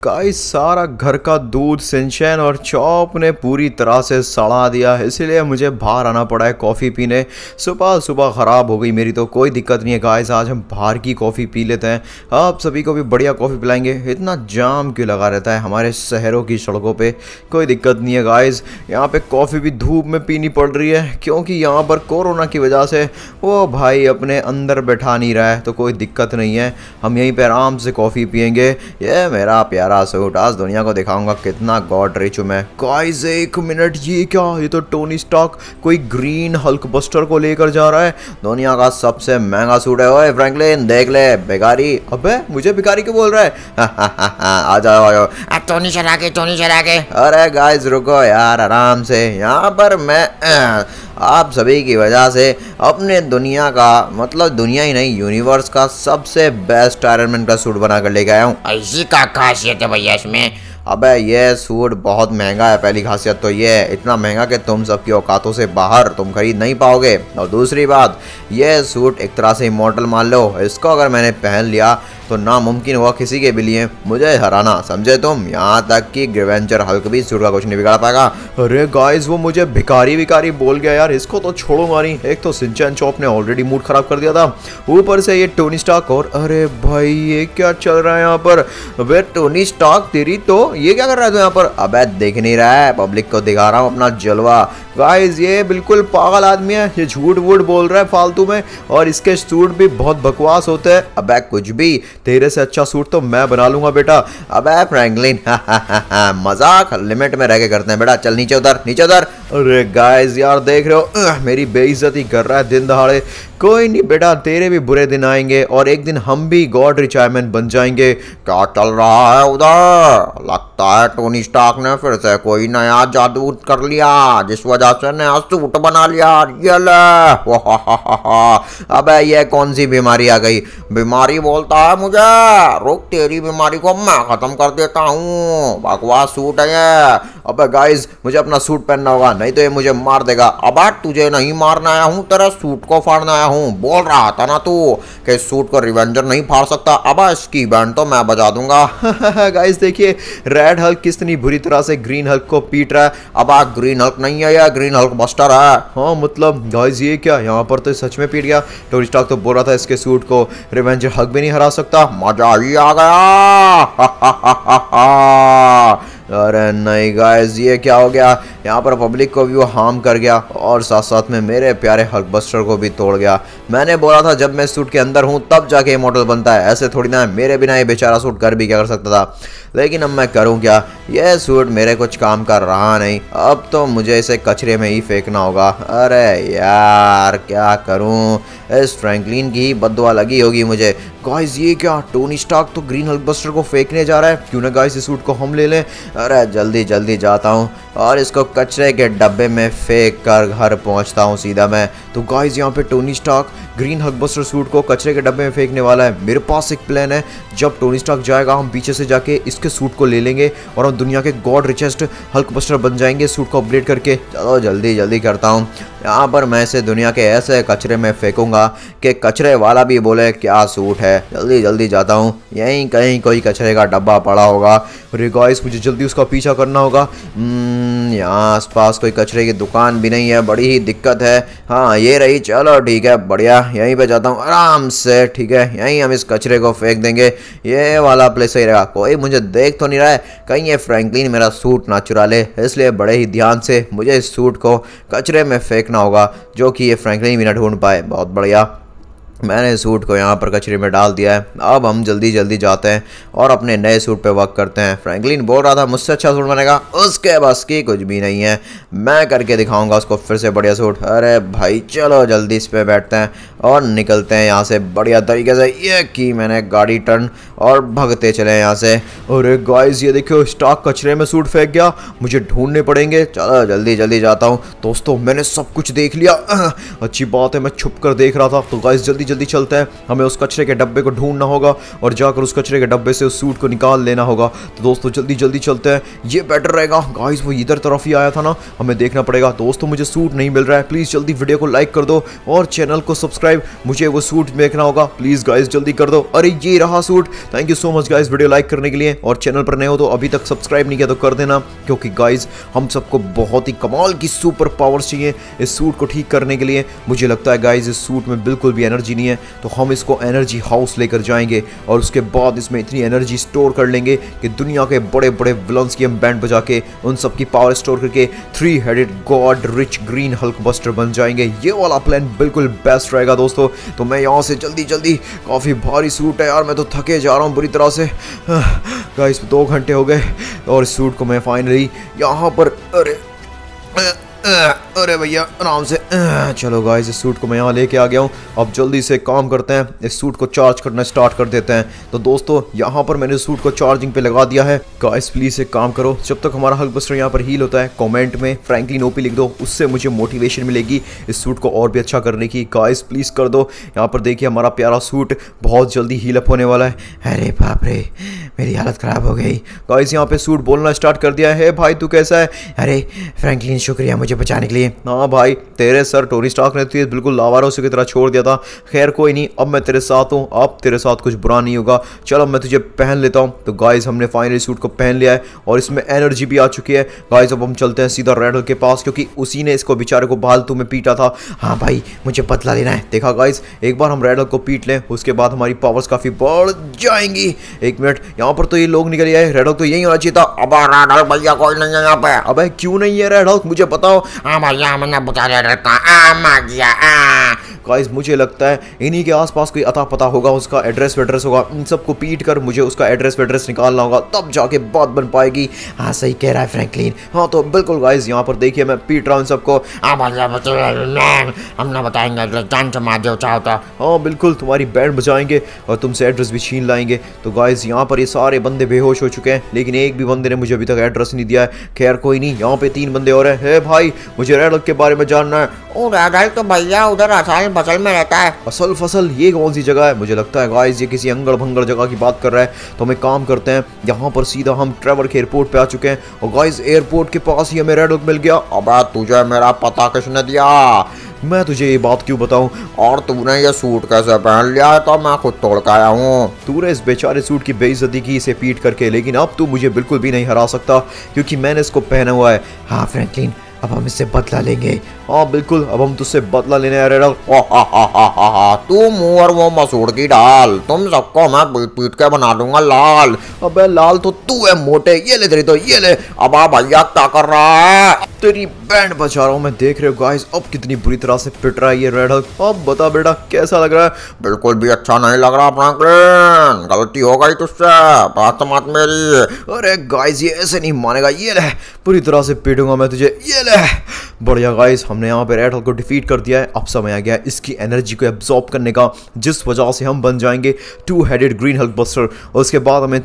Guys सारा घर का दूध सिंचन और चॉप ने पूरी तरह से सड़ा दिया, इसीलिए मुझे बाहर आना पड़ा है कॉफ़ी पीने। सुबह सुबह ख़राब हो गई मेरी, तो कोई दिक्कत नहीं है गाइस, आज हम बाहर की कॉफ़ी पी लेते हैं। आप सभी को भी बढ़िया कॉफ़ी पिलाएंगे। इतना जाम क्यों लगा रहता है हमारे शहरों की सड़कों पे? कोई दिक्कत नहीं है गाइस, यहाँ पे कॉफ़ी भी धूप में पीनी पड़ रही है क्योंकि यहाँ पर कोरोना की वजह से वो भाई अपने अंदर बैठा नहीं रहा है, तो कोई दिक्कत नहीं है, हम यहीं पर आराम से कॉफ़ी पियेंगे। ये मेरा प्यारा सूट आज दुनिया को दिखाऊंगा कितना गॉड रिच हूं मैं। गाइस एक मिनट, ये क्या? ये तो टोनी स्टार्क कोई ग्रीन हल्क बस्टर को लेकर जा रहा है। दुनिया का सबसे महंगा सूट है। ओए फ्रैंकलिन देख ले भिखारी। अबे मुझे भिखारी क्यों बोल रहा है? आ जाओ आ जाओ। टोनी चला के। अरे गाइस रुको यार आराम से। यहाँ पर मैं आप सभी की वजह से अपने दुनिया का, मतलब दुनिया ही नहीं यूनिवर्स का सबसे बेस्ट आयरन मैन का सूट बना कर लेके आया हूँ। ऐसी का खासियत है भैया इसमें? अबे ये सूट बहुत महंगा है, पहली खासियत तो ये है, इतना महंगा कि तुम सबकी औकातों से बाहर तुम खरीद नहीं पाओगे। और दूसरी बात, ये सूट एक तरह से इमॉर्टल मान लो, इसको अगर मैंने पहन लिया तो नामुमकिन हुआ किसी के भी लिए मुझे हराना, समझे तुम? यहाँ तक कि ग्रेवेंजर हल्क भी सूट का कुछ नहीं बिगाड़ पाएगा। अरे गाइस वो मुझे भिखारी बोल गया यार, इसको तो छोड़ूंगा नहीं। एक तो सिंचन चॉप ने ऑलरेडी मूड खराब कर दिया था, ऊपर से ये टोनी स्टार्क। और अरे भाई ये क्या चल रहा है यहाँ पर? अबे टोनी स्टार्क तेरी तो ये क्या कर रहा है तू यहाँ पर? अबे देख नहीं रहा है, पब्लिक को दिखा रहा हूँ अपना जलवा। गाइस ये बिल्कुल पागल आदमी है, ये झूठ वूठ बोल रहा है फालतू में, और इसके सूट भी बहुत बकवास होते हैं। अबे कुछ भी, तेरे से अच्छा सूट तो मैं बना लूंगा बेटा। अबे फ्रैंकलिन मजाक लिमिट में रह के करते हैं बेटा, चल नीचे उतर। अरे गाइस यार देख रहे हो मेरी बेइज्जती कर रहा है दिन दहाड़े। कोई नहीं बेटा, तेरे भी बुरे दिन आएंगे और एक दिन हम भी गॉड रिच आयरन मैन बन जाएंगे। क्या चल रहा है उधर? लगता है टोनी स्टार्क ने फिर से कोई नया जादू कर लिया, जिस वजह से नया सूट बना लिया। ये ले। अबे ये कौन सी बीमारी आ गई? बीमारी बोलता है मुझे? रुक, तेरी बीमारी को मैं खत्म कर देता हूँ। बकवास सूट है ये। अबे गाइस मुझे अपना सूट पहनना होगा, नहीं तो ये मुझे मार देगा। अब तुझे नहीं मारना आया हूँ, तेरा सूट को फाड़ना आया हूँ। बोल रहा था ना तू कि सूट को रिवेंजर नहीं फाड़ सकता। अब इसकी बैंड तो मैं बजा दूंगा। गाइस देखिए रेड हल्क कितनी बुरी तरह से ग्रीन हल्क को पीट रहा है। अब ग्रीन हल्क नहीं है, यह ग्रीन हल्क बस्टर है। हाँ मतलब गाइस ये क्या, यहाँ पर तो सच में पीट गया। टोनी स्टार्क तो बोल रहा था इसके सूट को रिवेंजर हल्क भी नहीं हरा सकता। मजा ही आ गया। अरे नहीं गाइस ये क्या हो गया? यहाँ पर पब्लिक को भी वो हार्म कर गया और साथ साथ में मेरे प्यारे हल्क बस्टर को भी तोड़ गया। मैंने बोला था जब मैं सूट के अंदर हूँ तब जाके ये मॉडल बनता है, ऐसे थोड़ी ना है। मेरे बिना ये बेचारा सूट कर भी क्या कर सकता था, लेकिन अब मैं करूँ क्या? यह सूट मेरे कुछ काम का रहा नहीं, अब तो मुझे इसे कचरे में ही फेंकना होगा। अरे यार क्या करूँ, इस फ्रैंकलिन की ही बद्दुआ लगी होगी मुझे। गाइस ये क्या, टोनी स्टार्क तो ग्रीन हल्क बस्टर को फेंकने जा रहा है। क्यों ना गाइस इस सूट को हम ले लें। अरे जल्दी जाता हूँ और इसको कचरे के डब्बे में फेंक कर घर पहुँचता हूँ सीधा मैं। तो गाइस यहाँ पे Tony Stark green Hulkbuster suit को कचरे के डब्बे में फेंकने वाला है। मेरे पास एक प्लान है, जब टोनी स्टार्क जाएगा हम पीछे से जाके इसके सूट को ले लेंगे और हम दुनिया के गॉड रिचेस्ट हल्क बस्टर बन जाएंगे सूट को अपग्रेड करके। चलो जल्दी करता हूँ। यहाँ पर मैं इसे दुनिया के ऐसे कचरे में फेंकूंगा कि कचरे वाला भी बोले क्या सूट है। जल्दी जाता हूँ, यहीं कहीं कोई कचरे का डब्बा पड़ा होगा। अरे गाइस मुझे जल्दी उसका पीछा करना होगा। यहाँ आसपास कोई कचरे की दुकान भी नहीं है, बड़ी ही दिक्कत है। हाँ ये रही, चलो ठीक है बढ़िया, यहीं पे जाता हूँ आराम से। ठीक है यहीं हम इस कचरे को फेंक देंगे, ये वाला प्लेस सही रहेगा। कोई मुझे देख तो नहीं रहा है, कहीं ये फ्रैंकलिन मेरा सूट ना चुरा ले, इसलिए बड़े ही ध्यान से मुझे इस सूट को कचरे में फेंकना होगा, जो कि ये फ्रैंकलिन भी ना ढूंढ पाए। बहुत बढ़िया, मैंने सूट को यहाँ पर कचरे में डाल दिया है। अब हम जल्दी जाते हैं और अपने नए सूट पे वर्क करते हैं। फ्रैंकलिन बोल रहा था मुझसे अच्छा सूट बनेगा, उसके बस की कुछ भी नहीं है, मैं करके दिखाऊंगा उसको फिर से बढ़िया सूट। अरे भाई चलो जल्दी इस पे बैठते हैं और निकलते हैं यहाँ से बढ़िया तरीके से। ये की मैंने गाड़ी टर्न और भगते चले यहाँ से। अरे गाइस ये देखो स्टार्क कचरे में सूट फेंक गया, मुझे ढूंढने पड़ेंगे। चलो जल्दी जाता हूँ। दोस्तों मैंने सब कुछ देख लिया, अच्छी बात है, मैं छुप कर देख रहा था। तो गाइस जल्दी चलते हैं, हमें उस कचरे के डब्बे को ढूंढना होगा और जाकर उस कचरे के डब्बे से उस सूट को निकाल लेना होगा। तो दोस्तों जल्दी चलते हैं, ये बेटर रहेगा। गाइस वो इधर तरफ ही आया था ना, हमें देखना पड़ेगा। दोस्तों मुझे सूट नहीं मिल रहा है, प्लीज जल्दी वीडियो को लाइक कर दो और चैनल को सब्सक्राइब सब्सक्राइब, मुझे वो सूट देखना होगा, प्लीज गाइस जल्दी कर दो। अरे ये रहा suit, thank you so much guys video like करने के लिए, और चैनल पर नए हो तो अभी तक सब्सक्राइब नहीं किया तो कर देना, क्योंकि गाइस हम सबको बहुत ही कमाल की सुपर पावर्स चाहिए इस सूट को ठीक करने के लिए। मुझे लगता है गाइस इस सूट में बिल्कुल भी एनर्जी नहीं है, तो हम इसको एनर्जी हाउस लेकर जाएंगे और उसके बाद इसमें इतनी एनर्जी स्टोर कर लेंगे कि दुनिया के बड़े बड़े विलन्स की हम बैंड बजा के उन सब की पावर स्टोर करके 3 headed god rich green Hulkbuster बन जाएंगे। ये वाला प्लान बिल्कुल बेस्ट रहेगा दोस्तों। तो मैं यहाँ से जल्दी काफ़ी भारी सूट है यार, मैं तो थके जा रहा हूँ बुरी तरह से गाइस। 2 घंटे हो गए और इस सूट को मैं फाइनली यहाँ पर, अरे भैया आराम से, चलो गाइस इस सूट को मैं यहाँ लेके आ गया हूँ। अब जल्दी से काम करते हैं, इस सूट को चार्ज करना स्टार्ट कर देते हैं। तो दोस्तों यहाँ पर मैंने सूट को चार्जिंग पे लगा दिया है। गाइस प्लीज एक काम करो, जब तक हमारा हल्क बस्टर यहाँ पर हील होता है कमेंट में फ्रैंकलिन ओपी लिख दो, उससे मुझे मोटिवेशन मिलेगी इस सूट को और भी अच्छा करने की। गाइस प्लीज कर दो। यहाँ पर देखिए हमारा प्यारा सूट बहुत जल्दी हील अप होने वाला है। अरे बाप रे मेरी हालत खराब हो गई। गाइस यहाँ पे सूट बोलना स्टार्ट कर दिया है, भाई तू कैसा है? अरे फ्रैंकलिन शुक्रिया मुझे बचाने के लिए। हाँ भाई तेरे सर टोनी स्टार्क ने तुझे बिल्कुल लावारों की तरह छोड़ दिया था, खैर कोई नहीं, अब मैं तेरे साथ हूँ, अब तेरे साथ कुछ बुरा नहीं होगा, चलो मैं तुझे पहन लेता हूँ। तो गाइस हमने फाइनली सूट को पहन लिया है और इसमें एनर्जी भी आ चुकी है। गाइस अब हम चलते हैं सीधा रेड हल्क के पास, क्योंकि उसी ने इसको बेचारे को फालतू में पीटा था। हाँ भाई मुझे बदला लेना है। देखा गाइस एक बार हम रेड हल्क को पीट लें उसके बाद हमारी पावर्स काफी बढ़ जाएंगी। 1 मिनट, यहाँ पर तो ये लोग निकल आए, रेड हल्क तो यही होना चाहिए था। अब रेड हल्क भैया कोई नहीं है यहाँ पे। अबे क्यों नहीं है रेड हल्क, मुझे बताओ। हाँ भैया मैंने बता दिया गाइस मुझे लगता है इन्हीं के आसपास कोई अता पता होगा, उसका एड्रेस वेड्रेस होगा, इन सबको पीट कर मुझे उसका एड्रेस वेड्रेस निकालना होगा, तब जाके बात बन पाएगी। हाँ सही कह रहा है फ्रैंकलिन। हाँ तो बिल्कुल गाइस यहाँ पर देखिए मैं पीट रहा हूँ सबको। हम ना बताएंगे जान से मार दो चाहो तो। हाँ बिल्कुल तुम्हारी बैंड बजाएंगे और तुमसे एड्रेस भी छीन लाएंगे। तो गाइस यहाँ पर ये सारे बंदे बेहोश हो चुके हैं, लेकिन एक भी बंदे ने मुझे अभी तक एड्रेस नहीं दिया है। खैर कोई नहीं, यहाँ पे 3 बंदे और हैं। भाई मुझे रेड हल्क के बारे में जानना है। रेड हल्क तो भैया उधर असल फसल में रहता है। असल फसल ये कौन सी जगह है? मुझे लगता है गाइस ये किसी अंगड़ भंगड़ जगह की बात कर रहा है। तो हम एक काम करते हैं, यहाँ पर सीधा हम ट्रेवर के एयरपोर्ट पे आ चुके हैं और गाइस एयरपोर्ट के पास ही हमें रेड हल्क मिल गया। अब तुझे मेरा पता किसने दिया? मैं तुझे ये बात क्यों बताऊं? और तूने ये सूट कैसे पहन लिया? तो मैं खुद तोड़ के आया हूँ। तूने इस बेचारे सूट की बेइज्जती की इसे पीट करके, लेकिन अब तू मुझे बिल्कुल भी नहीं हरा सकता क्योंकि मैंने इसको पहना हुआ है। हाँ फ्रैंकलिन अब हम इससे बदला लेंगे। हाँ बिल्कुल अब हम तुझसे बदला लेने आ रहे हैं। तू मुंह और वो मसूड़ की डाल, तुम सबको मैं पीट के बना दूंगा लाल। अबे लाल तो तू है मोटे, ये ले तेरी तो ये ले। अब भैया क्या कर रहा है? तेरी बैंड बचा रहा हूँ मैं। देख रहे हो गाइस अब कितनी बुरी तरह से पिट रहा है ये रेड हल्क। अब बता बेटा कैसा लग रहा है? बिल्कुल भी अच्छा नहीं लग रहा फ्रैंकलिन, गलती हो गई तुझसे, बात मत मेरी। अरे गाइस ये ऐसे नहीं मानेगा, ये ले पूरी तरह से पीटूंगा मैं तुझे, ये ले। बढ़िया गाइस हमने यहाँ पे रेड हल्क को डिफीट कर दिया है। अब समय आ गया इसकी एनर्जी को एब्जॉर्ब करने का, जिस वजह से हम बन जाएंगे 2 हेडेड ग्रीन हल्क बस्टर। और उसके बाद हमें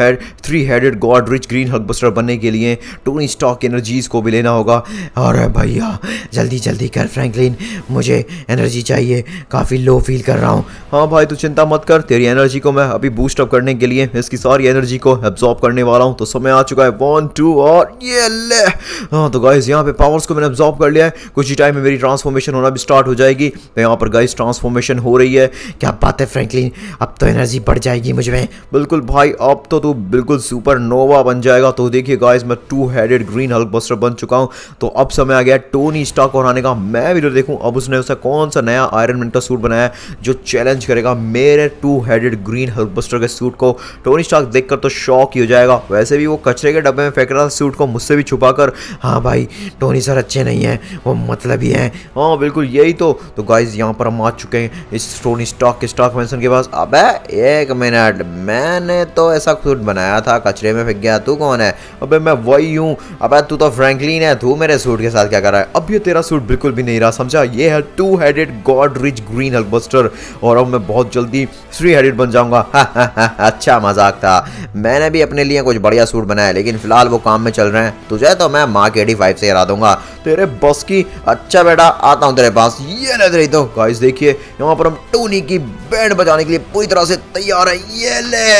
3 headed god rich green Hulkbuster बनने के लिए टोनी स्टार्क एनर्जीज को भी लेना होगा। और भैया जल्दी कर फ्रैंकलिन, मुझे एनर्जी चाहिए, काफ़ी लो फील कर रहा हूँ। हाँ भाई तू चिंता मत कर, तेरी एनर्जी को मैं अभी बूस्ट अप करने के लिए इसकी सारी एनर्जी को एब्जॉर्ब करने वाला हूँ। तो समय आ चुका है 1 2 और ये ले। हाँ तो गाइस यहाँ पे पावर्स को मैंने एब्जॉर्ब कर लिया है, कुछ ही टाइम में मेरी ट्रांसफॉर्मेशन होना भी स्टार्ट हो जाएगी। तो यहाँ पर गाइस ट्रांसफॉर्मेशन हो रही है। क्या बात है फ्रैंकलिन, अब तो एनर्जी बढ़ जाएगी मुझ में। बिल्कुल भाई अब तो तू बिल्कुल सुपर नोवा बन जाएगा। तो देखिए गाइस मैं 2 हेडेड ग्रीन हल्क बस्टर बन चुका हूँ। तो अब समय आ गया टोनी स्टार्क को हराने का। मैं भी तो देखूं अब उसने उसका कौन सा नया आयरन मैन का सूट बनाया है जो चैलेंज करेगा मेरे 2 हेडेड ग्रीन हल्क बस्टर के सूट को। टोनी स्टार्क देखकर तो शॉक ही हो जाएगा। वैसे भी वो कचरे के डब्बे में फेंक रहा था सूट को मुझसे भी छुपाकर। हाँ भाई टोनी सर अच्छे नहीं है, वो मतलब ही है। हाँ बिल्कुल यही तो गाइस यहाँ पर हम आ चुके हैं इस टोनी स्टार्क के स्टार्क मैंशन के पास। अबे 1 मिनट, मैंने तो ऐसा सूट बनाया था, कचरे में फेंक गया। तू कौन है? अबे मैं वही हूँ। अबे तू तो फ्रैंकलिन है, तू मेरे सूट के साथ क्या कर रहा है? अब ये तेरा सूट बिल्कुल भी नहीं रहा, समझा? ये है 2 headed god rich green Hulkbuster और अब मैं बहुत जल्दी 3 हेडेड बन जाऊंगा। अच्छा मजाक था, मैंने भी अपने लिए कुछ बढ़िया सूट बनाया, लेकिन फिलहाल वो काम में चल रहे हैं। तुझे तो मैं मार्क 85 से हरा दूंगा। तेरे बस की। अच्छा बेटा आता हूँ तेरे पास, ये ले रही। तो गाइस देखिए यहाँ पर हम टोनी की बैंड बजाने के लिए पूरी तरह से तैयार है। ये ले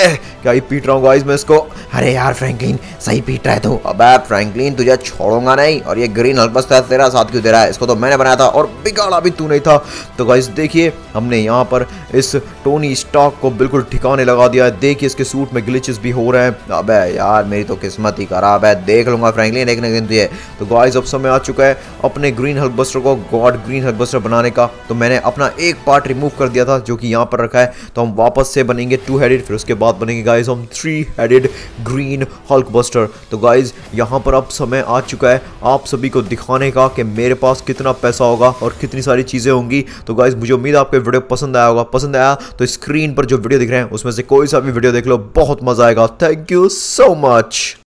क्या ही पीट रहा हूँ गाइस मैं इसको। अरे यार फ्रैंकलिन सही पीट रहा है तू। अबे फ्रैंकलिन तुझे छोड़ूंगा नहीं। और ये ग्रीन हल्कबस्टर तेरा साथ क्यों दे रहा है? इसको तो मैंने बनाया था और बिगाड़ा भी तू नहीं था। तो गाइस देखिए हमने यहाँ पर इस टोनी स्टार्क को बिल्कुल ठिकाने लगा दिया है। देखिए इसके सूट में ग्लिचेस भी हो रहे हैं। अबे यार मेरी तो किस्मत ही खराब है। देख लूंगा फ्रैंकलिन एक न दिन तुझे। तो गाइस अब समय आ चुका है अपने ग्रीन हल्कबस्टर को गॉड ग्रीन हल्कबस्टर बनाने का। तो मैंने अपना एक पार्ट रिमूव कर दिया था जो कि यहाँ पर रखा है। तो हम वापस से बनेंगे 2 हेडेड, फिर उसके बाद बनेंगे गाइस हम 3 हेडेड ग्रीन हल्कबस्टर। तो गाइस यहाँ पर अब समय आ चुका है आप सभी को दिखाने का कि मेरे पास कितना पैसा होगा और कितनी सारी चीजें होंगी। तो गाइस मुझे उम्मीद है आपको वीडियो पसंद आया होगा। पसंद आया तो स्क्रीन पर जो वीडियो दिख रहे हैं उसमें से कोई सा भी वीडियो देख लो, बहुत मजा आएगा। Thank you so much.